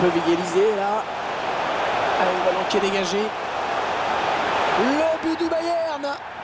peuvent égaliser là. Allez, le ballon qui est dégagé. Le but du Bayern.